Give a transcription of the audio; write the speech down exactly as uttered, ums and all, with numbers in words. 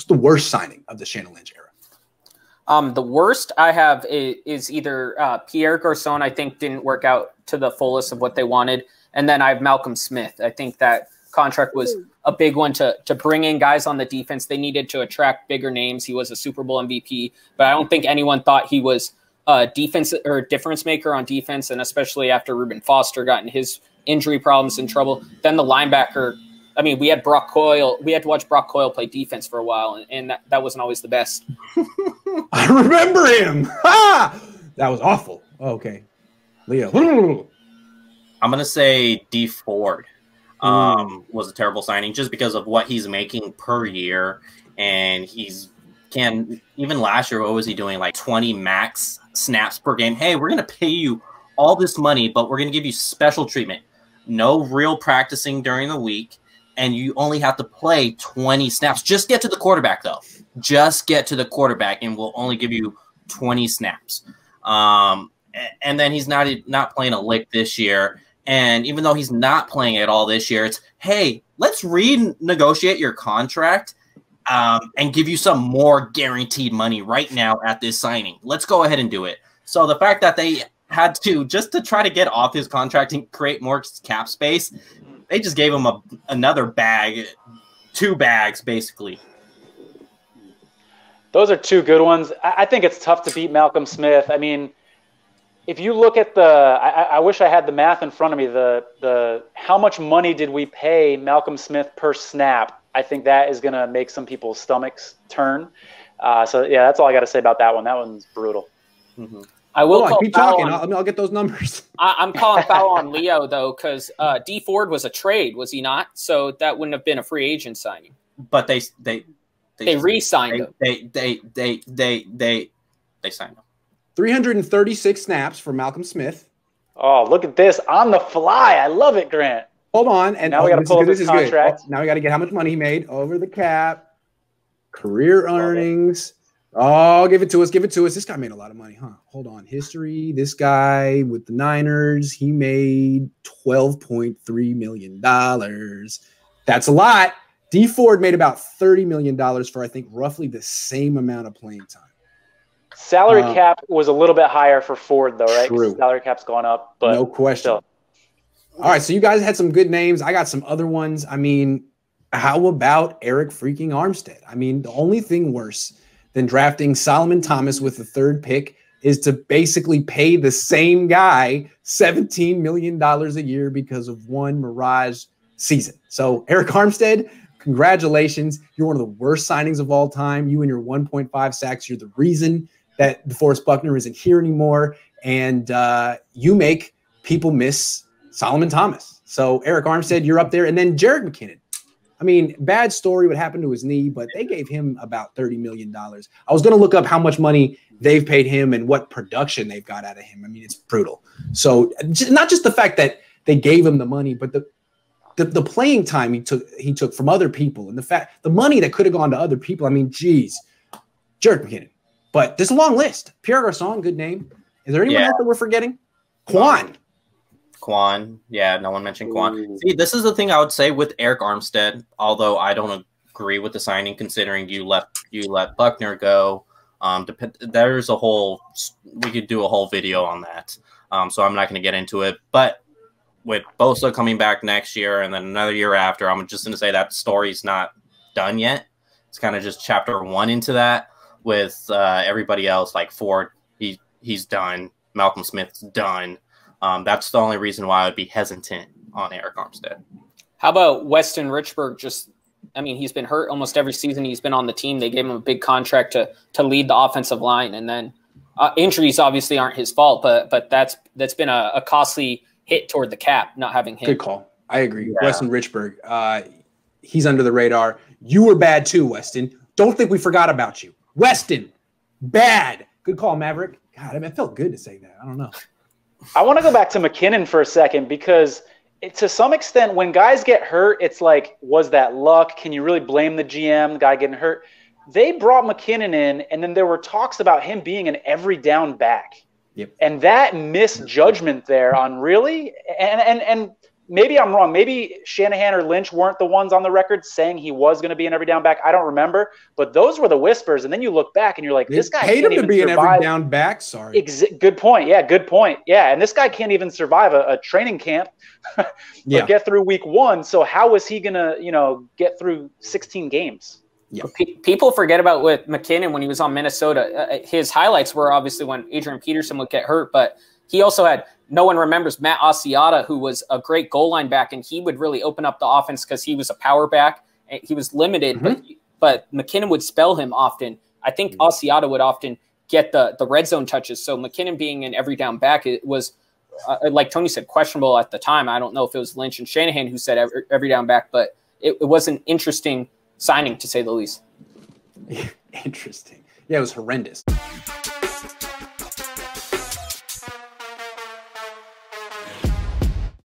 the worst signing of the Shannon Lynch era? Um, the worst I have is, is either uh, Pierre Garcon, I think didn't work out to the fullest of what they wanted. And then I have Malcolm Smith. I think that contract was a big one to, to bring in guys on the defense. They needed to attract bigger names. He was a Super Bowl M V P, but I don't think anyone thought he was a defense or difference maker on defense. And especially after Reuben Foster got in his injury problems and trouble, then the linebacker, I mean, we had Brock Coyle. We had to watch Brock Coyle play defense for a while, and, and that, that wasn't always the best. I remember him. Ha! That was awful. Okay. Leo. I'm going to say D Ford um, mm. was a terrible signing just because of what he's making per year. And he's can even last year, what was he doing? Like twenty max snaps per game. Hey, we're going to pay you all this money, but we're going to give you special treatment. No real practicing during the week. And you only have to play twenty snaps. Just get to the quarterback, though. Just get to the quarterback, and we'll only give you twenty snaps. Um, and then he's not not playing a lick this year. And even though he's not playing at all this year, it's, hey, let's renegotiate your contract um, and give you some more guaranteed money right now at this signing. Let's go ahead and do it. So the fact that they had to, just to try to get off his contract and create more cap space, they just gave him a, another bag, two bags, basically. Those are two good ones. I, I think it's tough to beat Malcolm Smith. I mean, if you look at the, I, I wish I had the math in front of me, the, the how much money did we pay Malcolm Smith per snap? I think that is going to make some people's stomachs turn. Uh, so, yeah, that's all I got to say about that one. That one's brutal. Mm-hmm. I will on, keep talking. On, I'll, I'll get those numbers. I, I'm calling foul on Leo, though, because uh, D Ford was a trade, was he not? So that wouldn't have been a free agent signing. But they they they, they re-signed they, him. They they they they they they signed him. three hundred thirty-six snaps for Malcolm Smith. Oh, look at this on the fly! I love it, Grant. Hold on, and now oh, we got to pull this contract. Oh, now we got to get how much money he made over the cap, career earnings. Oh, give it to us. Give it to us. This guy made a lot of money, huh? Hold on. History. This guy with the Niners, he made twelve point three million dollars. That's a lot. D Ford made about thirty million dollars for, I think, roughly the same amount of playing time. Salary uh, cap was a little bit higher for Ford, though, right? True. Salary cap's gone up. But no question. Still. All right, so you guys had some good names. I got some other ones. I mean, how about Eric freaking Armstead? I mean, the only thing worse than drafting Solomon Thomas with the third pick is to basically pay the same guy seventeen million dollars a year because of one mirage season. So Eric Armstead, congratulations. You're one of the worst signings of all time. You and your one point five sacks, you're the reason that DeForest Buckner isn't here anymore. And uh, you make people miss Solomon Thomas. So Eric Armstead, you're up there. And then Jerick McKinnon. I mean, bad story what happened to his knee, but they gave him about thirty million dollars. I was going to look up how much money they've paid him and what production they've got out of him. I mean, it's brutal. So not just the fact that they gave him the money, but the the, the playing time he took he took from other people and the fact the money that could have gone to other people. I mean, geez, Jerick McKinnon. But there's a long list. Pierre Garcon, good name. Is there anyone yeah. else that we're forgetting? Quan. Quan. Yeah, no one mentioned Quan. Ooh. See, this is the thing I would say with Eric Armstead, although I don't agree with the signing considering you let you let Buckner go. Um, dep- there's a whole we could do a whole video on that. Um, so I'm not going to get into it. But with Bosa coming back next year and then another year after, I'm just going to say that story's not done yet. It's kind of just chapter one into that. With uh, everybody else, like Ford, he he's done. Malcolm Smith's done. Um, that's the only reason why I would be hesitant on Eric Armstead. How about Weston Richburg? Just, I mean, he's been hurt almost every season he's been on the team. They gave him a big contract to to lead the offensive line, and then uh, injuries obviously aren't his fault, but but that's that's been a, a costly hit toward the cap not having him. Good call. I agree. Yeah. Weston Richburg, uh, he's under the radar. You were bad too, Weston. Don't think we forgot about you. Weston, bad. Good call, Maverick. God, I mean, it felt good to say that. I don't know. I want to go back to McKinnon for a second because it, to some extent, when guys get hurt, it's like, was that luck? Can you really blame the G M, the guy getting hurt? They brought McKinnon in, and then there were talks about him being an every down back. Yep. And that misjudgment there on really, and and and maybe I'm wrong. Maybe Shanahan or Lynch weren't the ones on the record saying he was going to be an every down back. I don't remember, but those were the whispers. And then you look back and you're like, They this guy paid can't him to even be an survive. every down back. Sorry. Ex- good point. Yeah, good point. Yeah, and this guy can't even survive a, a training camp or Yeah. get through week one. So how is he gonna, you know, get through sixteen games? Yeah. P- people forget about with McKinnon when he was on Minnesota. Uh, his highlights were obviously when Adrian Peterson would get hurt, but he also had, no one remembers Matt Asiata, who was a great goal line back, and he would really open up the offense because he was a power back. He was limited, Mhm. but but McKinnon would spell him often. I think Mhm. Asiata would often get the the red zone touches. So McKinnon being an every down back, it was, uh, like Tony said, questionable at the time. I don't know if it was Lynch and Shanahan who said every, every down back, but it, it was an interesting signing, to say the least. Interesting. Yeah, it was horrendous.